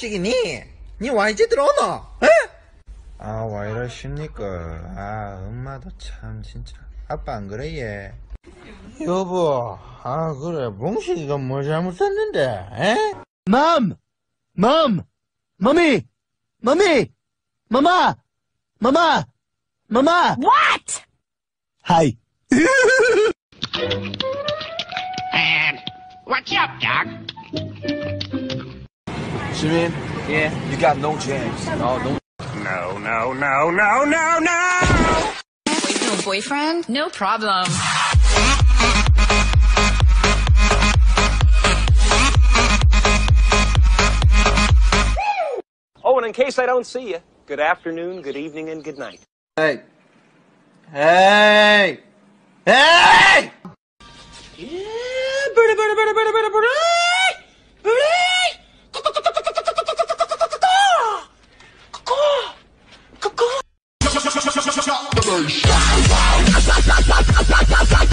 복식이니? 니 와 이제 들어오노? 에? 아, 와 이러십니까? 아, 엄마도 참, 진짜. 아빠 안 그래, 얘? 여보, 아, 그래. 봉식이가 뭐 잘못했는데, 에? Mom! Mom! Mommy! Mommy! Mama! Mama! Mama! What? Hi. And what's up, Doc? Simeon? Yeah? You got no chance. No. No, no, no, no, no, no! No boyfriend? No problem. Oh, and in case I don't see you, good afternoon, good evening, and good night. Hey! Hey! Hey! Birdie!